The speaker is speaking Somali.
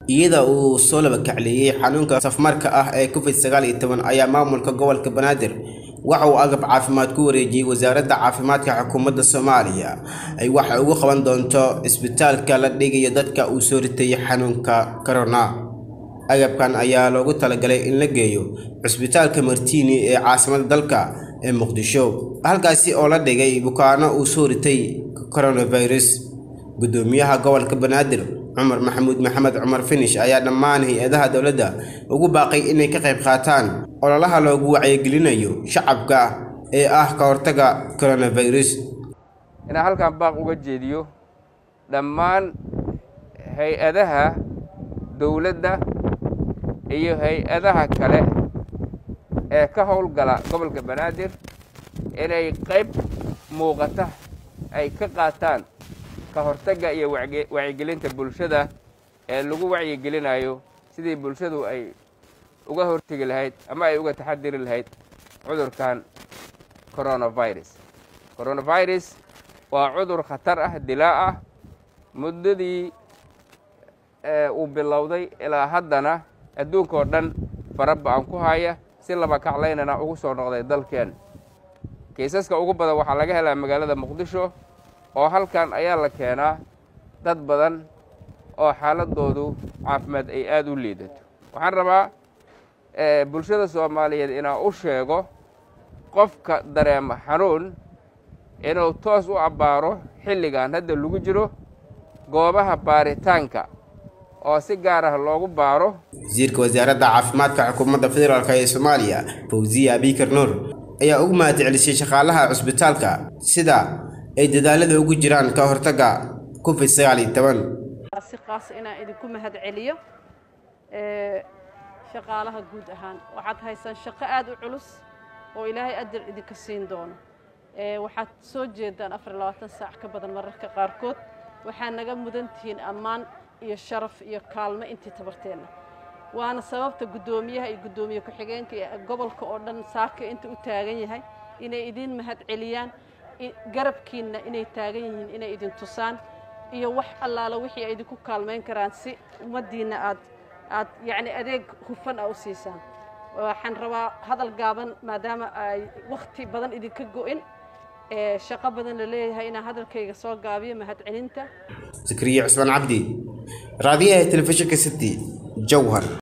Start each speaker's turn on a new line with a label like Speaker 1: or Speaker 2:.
Speaker 1: iyada uu soo laba kacliyay xanuunka safmarka ah ee COVID-19 ayaa maamulka gobolka Banaadir waxa uu agab caafimaad ku wareejiyay wasaaradda caafimaadka xukuumadda Soomaaliya ay waxa ugu qaban doonto isbitaalka la dhigayo dadka uu soo ritay xanuunka corona. agabkan ayaa loogu talagalay in la geeyo isbitaalka Martini ee caasimadda dalka ee Muqdisho halkaasi oo la dhigay bukaano uu soo ritay coronavirus. gudoomiyaha gobolka Banaadir Cumar Maxamed Cumar Finish ayaa dhammaan hay'adaha dawladda ugu baaqay inay ka qayb qaataan ololaha loogu wacyigelinayo shacabka ee ka hortagga coronavirus.
Speaker 2: ina halkan baaq uga jeediyo dhammaan hay'adaha dawladda iyo hay'adaha kale ee ka howlgala gobolka Banaadir inay qayb muuqata ay ka qaataan ka hortagga iyo wacyigelinta bulshada ee lagu wacyigelinayo sidii bulshadu ay uga hortagi lahayd ama ay uga taxadiri lahayd cudurkan coronavirus. waa cudur khatar ah dilaa ah muddadii uu bilowday ilaa haddana adduunka oo dhan farabaan ku haya si laba kaclaynana ugu soo noqday dalkeen. kiisaska ugu badan waxaa laga helaa magaalada Muqdisho oo halkan ayaa la keenaa dad badan oo xaaladoodu caafimaad ay aad u liidato. waxaan rabaa bulshada Soomaaliyeed inaan u sheego qofka dareema xanuun inuu toos u abaaro xilligan hadda lagu jiro goobaha baaritaanka oo si gaar ah loogu baaro.
Speaker 1: wasiirka wasaaradda caafimaadka xukuumadda federaalka ee Soomaaliya Fawziya Abikar Nuur ayaa ugu mahadcelisay shaqaalaha isbitaalka sida ay dadaalada ugu jiraan ka hortagga COVID-19.
Speaker 3: si qaas inaan idinku mahadceliyo shaqaalaha guud ahaan waxaad haysan shaqo aad u culus oo Ilaahay adil idinka siin doono. waxaad soo jeedaan 24 saac ka badan mararka qaarkood waxaa naga mudan tihiin ammaan iyo sharaf iyo kaalmo intii tabarteena. waana sababta gudoomiyaha iyo gudoomiye ku-xigeenka gobolka oo dhan saaka inta u taagan yahay inay idin mahadceliyaan garabkiina inay taagan yihiin inay idin tusaan iyo wax allaala wixii ay idinku kaalmeyn karaan si ummadiina aad yani adeeg hufan u siisaan. waxaan rabaa hadal gaaban maadaama ay waqti badan idinka go'in shaqo badan la leeyahay inaan hadalkayga soo gaabiyo mahadcelinta.
Speaker 1: Zakariya Cusman Cabdi, raadiyaha telefishinka City, Jowhar.